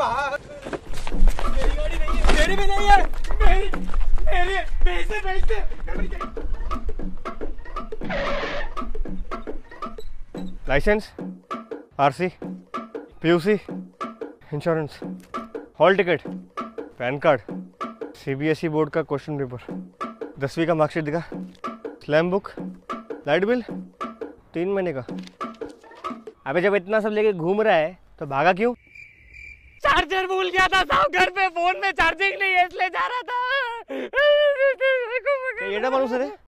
मेरी गाड़ी नहीं है, मेरी भी नहीं है, मेरी भेजते licence, RC, PUC, insurance, hall ticket, PAN card, CBSE board का क्वेश्चन पेपर, 10वीं का मार्कशीट दिखा, स्लैम बुक, लाइट बिल, 3 महीने का। अबे जब इतना सब लेके घूम रहा है तो भागा क्यों? चार्जर भूल गया था साहब घर पे, फोन में चार्जिंग नहीं है इसलिए जा रहा था। ये ना मालूम सर